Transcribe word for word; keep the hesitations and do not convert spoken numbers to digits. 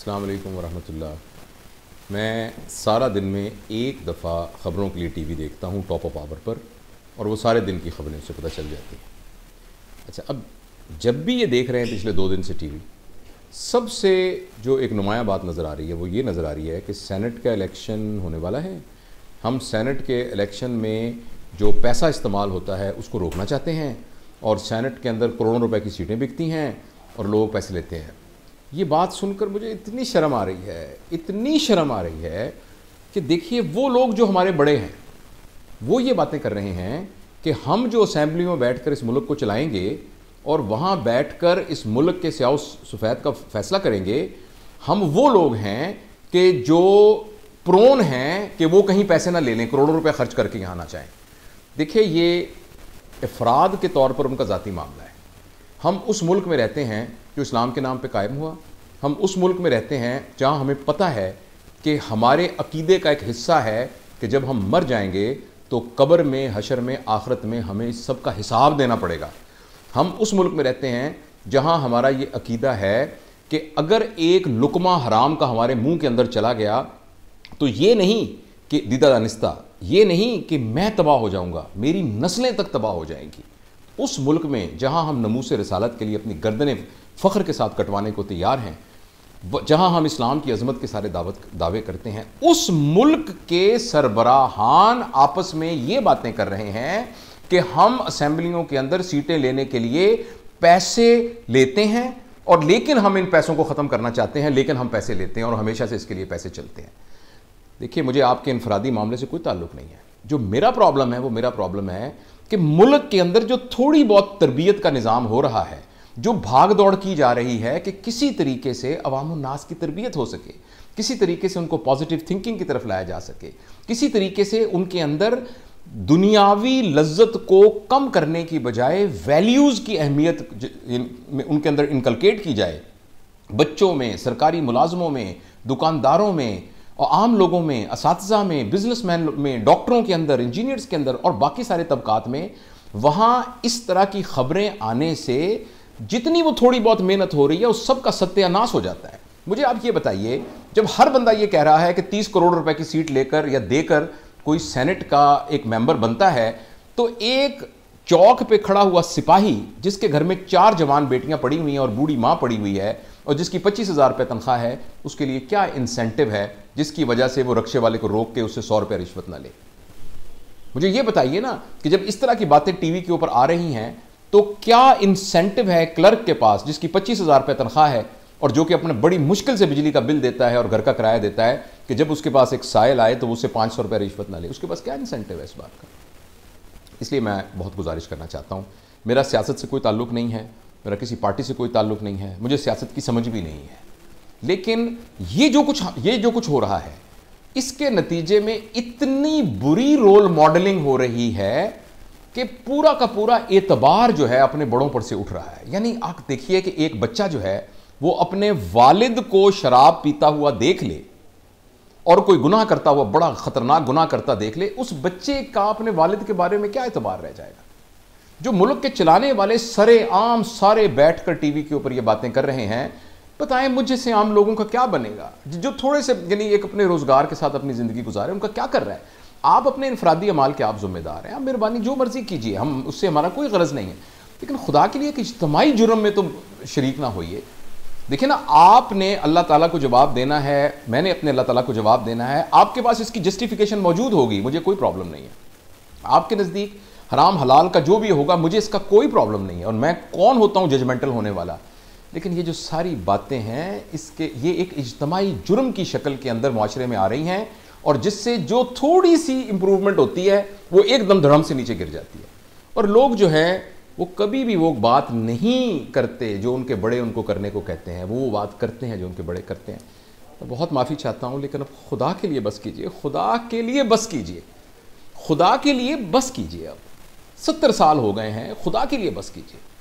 अस्सलाम वालेकुम वरहमतुल्लाह। मैं सारा दिन में एक दफ़ा ख़बरों के लिए टीवी देखता हूँ टॉप ऑफ आवर पर, और वो सारे दिन की ख़बरें उससे पता चल जाती हैं। अच्छा, अब जब भी ये देख रहे हैं पिछले दो दिन से टीवी, सबसे जो एक नुमायाँ बात नज़र आ रही है वो ये नज़र आ रही है कि सेनेट का इलेक्शन होने वाला है। हम सेनेट के इलेक्शन में जो पैसा इस्तेमाल होता है उसको रोकना चाहते हैं, और सेनेट के अंदर करोड़ों रुपए की सीटें बिकती हैं और लोग पैसे लेते हैं। ये बात सुनकर मुझे इतनी शर्म आ रही है, इतनी शर्म आ रही है कि देखिए, वो लोग जो हमारे बड़े हैं वो ये बातें कर रहे हैं कि हम जो असेंबली में बैठकर इस मुल्क को चलाएंगे और वहाँ बैठकर इस मुल्क के स्याह सफ़ेद का फैसला करेंगे, हम वो लोग हैं कि जो प्रोन हैं कि वो कहीं पैसे ना ले लें, करोड़ों रुपए खर्च करके यहाँ ना चाहें। देखिए, ये अफराद के तौर पर उनका ज़ाती मामला है। हम उस मुल्क में रहते हैं जो इस्लाम के नाम पे कायम हुआ। हम उस मुल्क में रहते हैं जहाँ हमें पता है कि हमारे अकीदे का एक हिस्सा है कि जब हम मर जाएंगे तो कब्र में, हशर में, आखिरत में हमें इस सब का हिसाब देना पड़ेगा। हम उस मुल्क में रहते हैं जहाँ हमारा ये अकीदा है कि अगर एक लुकमा हराम का हमारे मुंह के अंदर चला गया तो ये नहीं कि दीदा दानिस्ता, ये नहीं कि मैं तबाह हो जाऊँगा, मेरी नस्लें तक तबाह हो जाएंगी। उस मुल्क में जहाँ हम नमूस रिसालत के लिए अपनी गर्दनें फ़ख्र के साथ कटवाने को तैयार हैं, जहाँ हम इस्लाम की अज़मत के सारे दावत दावे करते हैं, उस मुल्क के सरबराहान आपस में ये बातें कर रहे हैं कि हम असेंबलियों के अंदर सीटें लेने के लिए पैसे लेते हैं, और लेकिन हम इन पैसों को ख़त्म करना चाहते हैं, लेकिन हम पैसे लेते हैं और हमेशा से इसके लिए पैसे चलते हैं। देखिए, मुझे आपके इनफरादी मामले से कोई ताल्लुक़ नहीं है। जो मेरा प्रॉब्लम है वो मेरा प्रॉब्लम है कि मुल्क के अंदर जो थोड़ी बहुत तरबियत का निज़ाम हो रहा है, जो भाग दौड़ की जा रही है कि किसी तरीके से अवाम नास की तरबियत हो सके, किसी तरीके से उनको पॉजिटिव थिंकिंग की तरफ लाया जा सके, किसी तरीके से उनके अंदर दुनियावी लज्जत को कम करने की बजाय वैल्यूज़ की अहमियत उनके अंदर इनकलकेट की जाए। बच्चों में, सरकारी मुलाजमों में, दुकानदारों में और आम लोगों में, असातिज़ा में, बिजनेसमैन में, डॉक्टरों के अंदर, इंजीनियर्स के अंदर और बाकी सारे तबकात में, वहाँ इस तरह की खबरें आने से जितनी वो थोड़ी बहुत मेहनत हो रही है उस सब का सत्यानाश हो जाता है। मुझे आप ये बताइए, जब हर बंदा ये कह रहा है कि तीस करोड़ रुपए की सीट लेकर या देकर कोई सेनेट का एक मेंबर बनता है, तो एक चौक पे खड़ा हुआ सिपाही जिसके घर में चार जवान बेटियां पड़ी हुई हैं और बूढ़ी माँ पड़ी हुई है और जिसकी पच्चीस हज़ार रुपये तनख्वाह है, उसके लिए क्या इंसेंटिव है जिसकी वजह से वो रक्शे वाले को रोक के उससे सौ रुपये रिश्वत ना ले? मुझे ये बताइए ना कि जब इस तरह की बातें टीवी के ऊपर आ रही हैं तो क्या इंसेंटिव है क्लर्क के पास जिसकी पच्चीस हज़ार रुपये तनख्वाह है और जो कि अपने बड़ी मुश्किल से बिजली का बिल देता है और घर का किराया देता है, कि जब उसके पास एक साइल आए तो उससे पाँच सौ रुपये रिश्वत ना ले? उसके पास क्या इंसेंटिव है इस बात का? इसलिए मैं बहुत गुजारिश करना चाहता हूँ, मेरा सियासत से कोई ताल्लुक़ नहीं है, मेरा किसी पार्टी से कोई ताल्लुक़ नहीं है, मुझे सियासत की समझ भी नहीं है, लेकिन ये जो कुछ ये जो कुछ हो रहा है इसके नतीजे में इतनी बुरी रोल मॉडलिंग हो रही है कि पूरा का पूरा एतबार जो है अपने बड़ों पर से उठ रहा है। यानी आप देखिए कि एक बच्चा जो है वो अपने वालिद को शराब पीता हुआ देख ले और कोई गुनाह करता हुआ, बड़ा खतरनाक गुनाह करता देख ले, उस बच्चे का अपने वालिद के बारे में क्या एतबार रह जाएगा? जो मुल्क के चलाने वाले सरे आम सारे बैठकर टीवी के ऊपर ये बातें कर रहे हैं, बताएं मुझे से आम लोगों का क्या बनेगा? जो थोड़े से यानी एक अपने रोजगार के साथ अपनी जिंदगी गुजारे, उनका क्या कर रहा है? आप अपने इनफरादी अमाल के आप जिम्मेदार हैं, आप मेहरबानी जो मर्जी कीजिए, हम उससे हमारा कोई गरज नहीं है, लेकिन खुदा के लिए एक इज्तिमाई जुर्म में तो शरीक ना होइए। देखिए ना, आपने अल्लाह ताला को जवाब देना है, मैंने अपने अल्लाह ताला को जवाब देना है, आपके पास इसकी जस्टिफिकेशन मौजूद होगी, मुझे कोई प्रॉब्लम नहीं है। आपके नज़दीक हराम हलाल का जो भी होगा मुझे इसका कोई प्रॉब्लम नहीं है, और मैं कौन होता हूँ जजमेंटल होने वाला? लेकिन ये जो सारी बातें हैं इसके ये एक इज्तिमाई जुर्म की शक्ल के अंदर मुआशरे में आ रही हैं, और जिससे जो थोड़ी सी इंप्रूवमेंट होती है वो एकदम धड़म से नीचे गिर जाती है। और लोग जो हैं वो कभी भी वो बात नहीं करते जो उनके बड़े उनको करने को कहते हैं, वो बात करते हैं जो उनके बड़े करते हैं। तो बहुत माफ़ी चाहता हूँ, लेकिन अब खुदा के लिए बस कीजिए, खुदा के लिए बस कीजिए, खुदा के लिए बस कीजिए। अब सत्तर साल हो गए हैं, खुदा के लिए बस कीजिए।